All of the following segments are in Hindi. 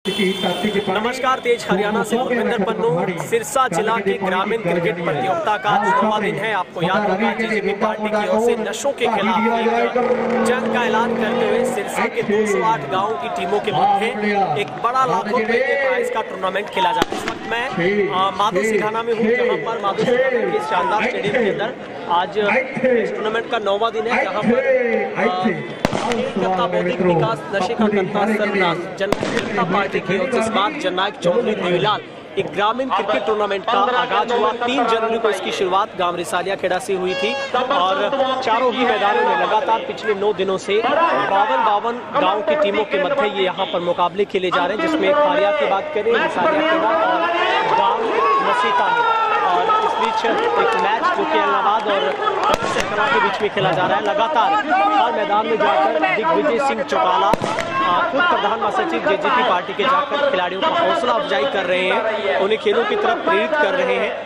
नमस्कार, तेज हरियाणा से भूपेंद्र पन्नू। सिरसा जिला के ग्रामीण क्रिकेट प्रतियोगिता का आज 9वां दिन है। आपको याद होगा जेजेपी पार्टी की ओर से नशों के खिलाफ एक जंग का ऐलान करते हुए सिरसा के 208 गांवों की टीमों के मध्य एक बड़ा लाखों रुपए के प्राइज का टूर्नामेंट खेला जाता है। इस वक्त मैं माधो सिंघाना में हूँ, जहाँ पर माधो सिंघाना के शानदार स्टेडियम के अंदर आज इस टूर्नामेंट का 9वां दिन है, जहाँ पर बौद्धिक विकास नशे का करता सर्वनाश जनता पार्टी की ओर से इस बार जननायक चौधरी देवीलाल एक ग्रामीण क्रिकेट टूर्नामेंट का आगाज हुआ। 3 जनवरी को इसकी शुरुआत गांव रिसालिया खेड़ा से हुई थी और चारों ही मैदानों में लगातार पिछले 9 दिनों से 52 गांव की टीमों के मध्य ये यहाँ पर मुकाबले खेले जा रहे हैं, जिसमें खारिया की बात करें, रिसालिया खेड़ा और गांव नसीता में। और इस बीच एक मैच जो कि इलाहाबाद और कला के बीच में खेला जा रहा है। लगातार हर मैदान में जाकर दिग्विजय सिंह चौटाला खुद प्रधान महासचिव जेजेपी पार्टी के जाकर खिलाड़ियों का हौसला अफजाई कर रहे हैं, उन्हें खेलों की तरफ प्रेरित कर रहे हैं।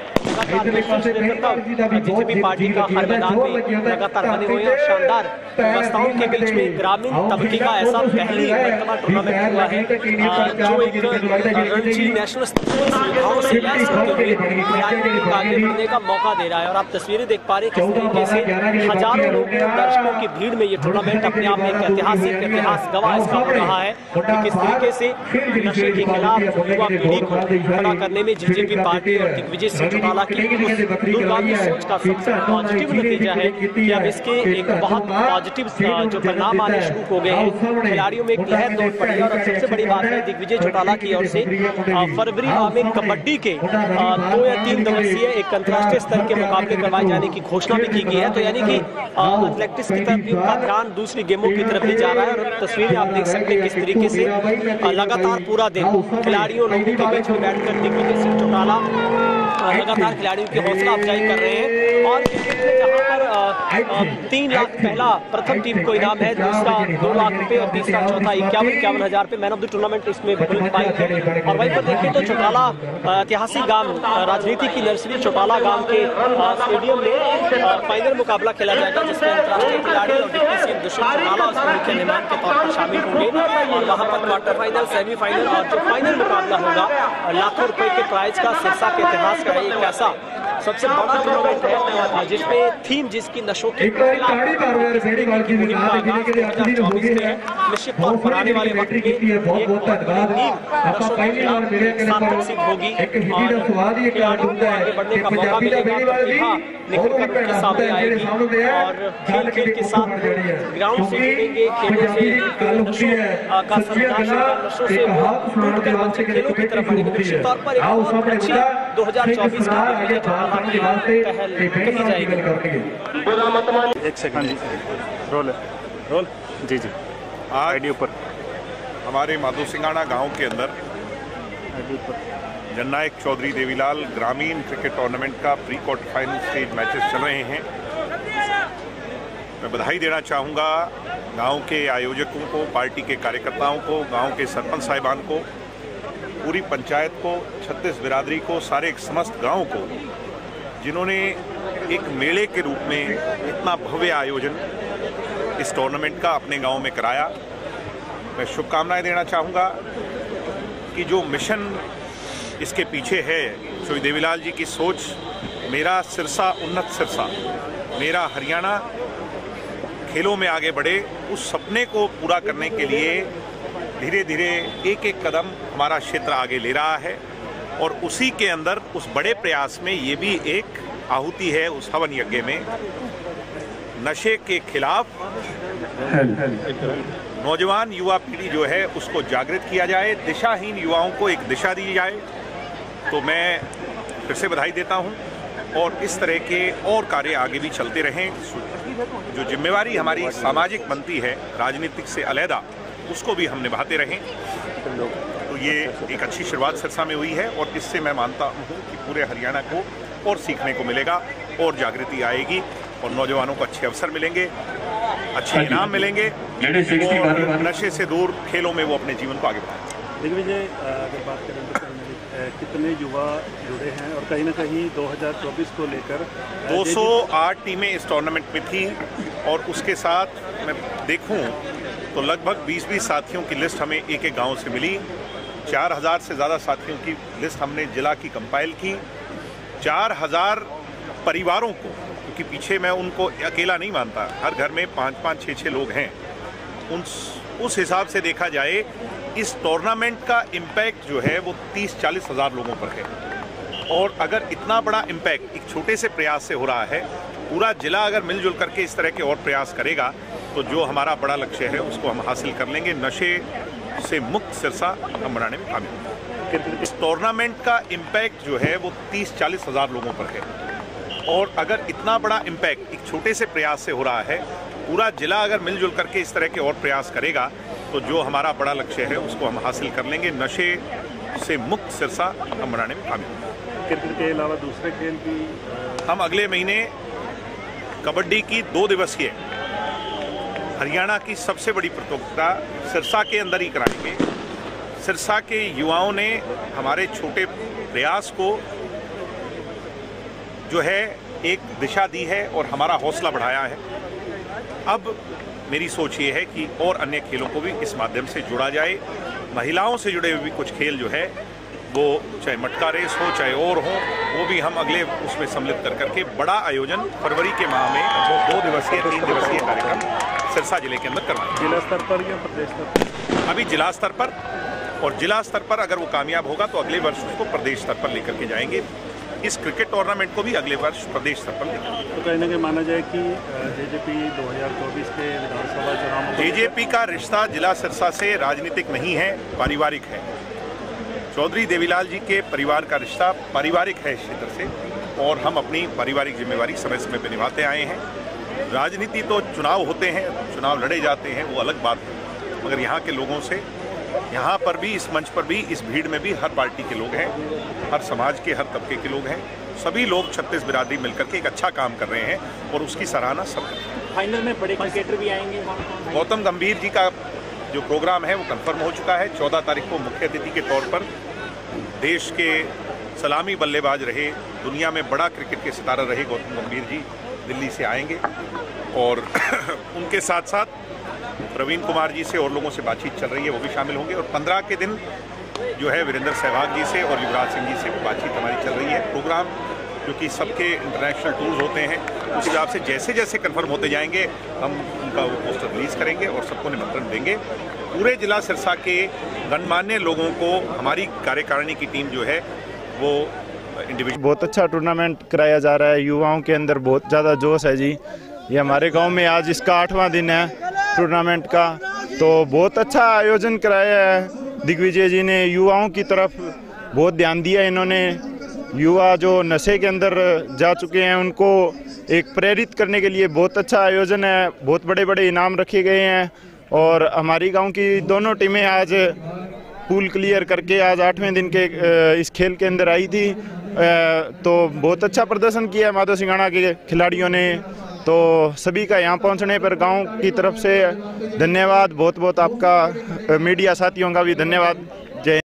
जेजेपी पार्टी का हर मैदान में लगातार बने हुए हैं। शानदार व्यवस्थाओं के बीच में ग्रामीण तबके का ऐसा पहली मरतबा टूर्नामेंट हुआ है जो एक रणजी नेशनल सुविधाओं से लैस होते हुए खिलाड़ियों को आगे बढ़ने का मौका दे रहा है। और आप तस्वीरें देख पा रहे हैं किस तरीके से हजारों लोग दर्शकों की भीड़ में ये टूर्नामेंट अपने आप में एक ऐतिहासिक इतिहास गवाह इसका हो रहा है कि किस तरीके से नशे के खिलाफ युवा पीढ़ी को खड़ा करने में जेजेपी पार्टी और दिग्विजय सिंह चौटाला की दूरगामी सोच का सबसे पॉजिटिव नतीजा है कि अब इसके एक बहुत पॉजिटिव जो परिणाम आने शुरू हो गए हैं। खिलाड़ियों में एक लहर दौड़ पड़ी है और सबसे बड़ी बात है दिग्विजय चौटाला की ओर से फरवरी माह में कबड्डी के 2 या 3 दिवसीय एक अंतर्राष्ट्रीय स्तर के मुकाबले करवाए जाने की घोषणा भी की गई है। तो यानी कि एथलेटिक्स की तरफ भी उनका ध्यान दूसरी गेमों की तरफ भी जा रहा है। और तस्वीरें आप देख सकते हैं किस तरीके से लगातार पूरा दिन खिलाड़ियों लोगों के बीच में बैठकर दिग्विजय सिंह चौटाला लगातार खिलाड़ियों की हौसला अफजाई कर रहे हैं। और क्रिकेट में जहां पर 3 लाख पहला प्रथम टीम को इनाम है, दूसरा 2 लाख रुपए और तीसरा चौथा 51 हजार रुपए मैन ऑफ द टूर्नामेंट इसमें बुलेट बाइक है। और वहीं पर देखिए तो चौटाला ऐतिहासिक गांव राजनीति की नर्सरी चौटाला गांव के स्टेडियम में फाइनल मुकाबला खेला जाएगा, जिसमें अंतर्राष्ट्रीय खिलाड़ी और डिप्टी सीएम दुष्यंत चौटाला उसके मुख्य मेहमान के तौर पर शामिल होंगे। और वहाँ पर क्वार्टर फाइनल, सेमीफाइनल और जो फाइनल मुकाबला होगा लाखों रुपए के प्राइज का सिरसा के इतिहास का एक ऐसा सबसे बड़ा टूर्नामेंट है जिसमें थीम जिसकी नशों के निश्चित तौर पर आने वाले वक्त में सार्थक सिद्ध होगी और खिलाड़ियों को आगे बढ़ने का मौका मिलेगा, प्रतिभा निकल कर उनके सामने आएगी और खेल के साथ ग्राउंड से जुड़ेंगे, खेलों से नशों का संरक्षण, नशों से टूट कर बच्चे खेलों की तरफ बढ़ेंगे। निश्चित तौर पर एक अच्छी 2024 का पहल कही जाएगी। एक सेकंड रोल जी आईडी ऊपर हमारे माधो सिंघाना गांव के अंदर जननायक चौधरी देवीलाल ग्रामीण क्रिकेट टूर्नामेंट का pre quarter final stage matches चल रहे हैं। मैं बधाई देना चाहूँगा गांव के आयोजकों को, पार्टी के कार्यकर्ताओं को, गांव के सरपंच साहिबान को, पूरी पंचायत को, 36 बिरादरी को, सारे समस्त गाँव को, जिन्होंने एक मेले के रूप में इतना भव्य आयोजन इस टूर्नामेंट का अपने गांव में कराया। मैं शुभकामनाएं देना चाहूँगा कि जो मिशन इसके पीछे है, श्री देवीलाल जी की सोच, मेरा सिरसा उन्नत सिरसा, मेरा हरियाणा खेलों में आगे बढ़े, उस सपने को पूरा करने के लिए धीरे धीरे एक एक कदम हमारा क्षेत्र आगे ले रहा है। और उसी के अंदर उस बड़े प्रयास में ये भी एक आहुति है उस हवन यज्ञ में नशे के खिलाफ नौजवान युवा पीढ़ी जो है उसको जागृत किया जाए, दिशाहीन युवाओं को एक दिशा दी जाए। तो मैं फिर से बधाई देता हूं और इस तरह के और कार्य आगे भी चलते रहें। जो जिम्मेवारी हमारी सामाजिक बनती है राजनीतिक से अलहदा, उसको भी हम निभाते रहें। तो ये एक अच्छी शुरुआत सिरसा में हुई है और इससे मैं मानता हूँ कि पूरे हरियाणा को और सीखने को मिलेगा और जागृति आएगी और नौजवानों को अच्छे अवसर मिलेंगे, अच्छे इनाम मिलेंगे और नशे से दूर खेलों में वो अपने जीवन को आगे बढ़ाएंगे। दिग्विजय, अगर बात करें तो कितने युवा जुड़े हैं और कहीं ना कहीं 2024 को लेकर 208 टीमें इस टूर्नामेंट में थी और उसके साथ मैं देखूं तो लगभग 20-20 साथियों की लिस्ट हमें एक एक गांव से मिली। 4000 से ज़्यादा साथियों की लिस्ट हमने जिला की कंपाइल की। 4000 परिवारों को, क्योंकि पीछे मैं उनको अकेला नहीं मानता, हर घर में 5-5, 6-6 लोग हैं। उस हिसाब से देखा जाए इस टूर्नामेंट का इम्पैक्ट जो है वो 30-40 हज़ार लोगों पर है। और अगर इतना बड़ा इम्पैक्ट एक छोटे से प्रयास से हो रहा है, पूरा जिला अगर मिलजुल करके इस तरह के और प्रयास करेगा तो जो हमारा बड़ा लक्ष्य है उसको हम हासिल कर लेंगे। नशे से मुक्त सिरसा हम बनाने में कामयाब होंगे। इस टूर्नामेंट का इम्पैक्ट जो है वो 30-40 हज़ार लोगों पर है। और अगर इतना बड़ा इम्पैक्ट एक छोटे से प्रयास से हो रहा है, पूरा जिला अगर मिलजुल करके इस तरह के और प्रयास करेगा तो जो हमारा बड़ा लक्ष्य है उसको हम हासिल कर लेंगे। नशे से मुक्त सिरसा हम बनाने में कामयाब होंगे। क्रिकेट के अलावा दूसरे खेल भी हम अगले महीने कबड्डी की 2 दिवसीय हरियाणा की सबसे बड़ी प्रतियोगिता सिरसा के अंदर ही कराएंगे। सिरसा के युवाओं ने हमारे छोटे प्रयास को जो है एक दिशा दी है और हमारा हौसला बढ़ाया है। अब मेरी सोच ये है कि और अन्य खेलों को भी इस माध्यम से जोड़ा जाए। महिलाओं से जुड़े हुए भी कुछ खेल जो है वो चाहे मटका रेस हो चाहे और हो, वो भी हम अगले उसमें सम्मिलित कर करके बड़ा आयोजन फरवरी के माह में 2 दिवसीय 3 दिवसीय कार्यक्रम सिरसा जिले के अंदर करवाएंगे। जिला स्तर पर या प्रदेश स्तर पर? अभी जिला स्तर पर, और जिला स्तर पर अगर वो कामयाब होगा तो अगले वर्ष उसको प्रदेश स्तर पर लेकर के जाएंगे। इस क्रिकेट टूर्नामेंट को भी अगले वर्ष प्रदेश स्तर पर लेकर। तो कहीं ना कहीं माना जाए कि जेजेपी 2024 के विधानसभा चुनाव में जेजेपी का रिश्ता जिला सिरसा से राजनीतिक नहीं है, पारिवारिक है। चौधरी देवीलाल जी के परिवार का रिश्ता पारिवारिक है इस क्षेत्र से, और हम अपनी पारिवारिक जिम्मेवारी समय समय पर निभाते आए हैं। राजनीति तो चुनाव होते हैं, चुनाव लड़े जाते हैं, वो अलग बात है, मगर यहाँ के लोगों से, यहाँ पर भी, इस मंच पर भी, इस भीड़ में भी हर पार्टी के लोग हैं, हर समाज के, हर तबके के लोग हैं। सभी लोग 36 बिरादरी मिलकर के एक अच्छा काम कर रहे हैं और उसकी सराहना सब करते हैं। फाइनल में बड़े क्रिकेटर भी आएंगे। गौतम गंभीर जी का जो प्रोग्राम है वो कंफर्म हो चुका है। 14 तारीख को मुख्य अतिथि के तौर पर देश के सलामी बल्लेबाज रहे, दुनिया में बड़ा क्रिकेट के सितारा रहे गौतम गंभीर जी दिल्ली से आएंगे, और उनके साथ साथ प्रवीण कुमार जी से और लोगों से बातचीत चल रही है, वो भी शामिल होंगे। और 15 के दिन जो है वीरेंद्र सहवाग जी से और युवराज सिंह जी से बातचीत हमारी चल रही है। प्रोग्राम क्योंकि सबके इंटरनेशनल टूर्स होते हैं, उस हिसाब से जैसे जैसे कंफर्म होते जाएंगे हम उनका वो पोस्टर रिलीज करेंगे और सबको निमंत्रण देंगे। पूरे जिला सिरसा के गणमान्य लोगों को हमारी कार्यकारिणी की टीम जो है वो इंडिविजुअल। बहुत अच्छा टूर्नामेंट कराया जा रहा है, युवाओं के अंदर बहुत ज़्यादा जोश है जी। ये हमारे गांव में आज इसका 8वां दिन है टूर्नामेंट का, तो बहुत अच्छा आयोजन कराया है दिग्विजय जी ने। युवाओं की तरफ बहुत ध्यान दिया इन्होंने। युवा जो नशे के अंदर जा चुके हैं उनको एक प्रेरित करने के लिए बहुत अच्छा आयोजन है। बहुत बड़े बड़े इनाम रखे गए हैं, और हमारी गांव की दोनों टीमें आज पूल क्लियर करके आज 8वें दिन के इस खेल के अंदर आई थी। तो बहुत अच्छा प्रदर्शन किया माधो सिंघाड़ा के खिलाड़ियों ने। तो सभी का यहाँ पहुँचने पर गांव की तरफ से धन्यवाद। बहुत बहुत आपका मीडिया साथियों का भी धन्यवाद। जय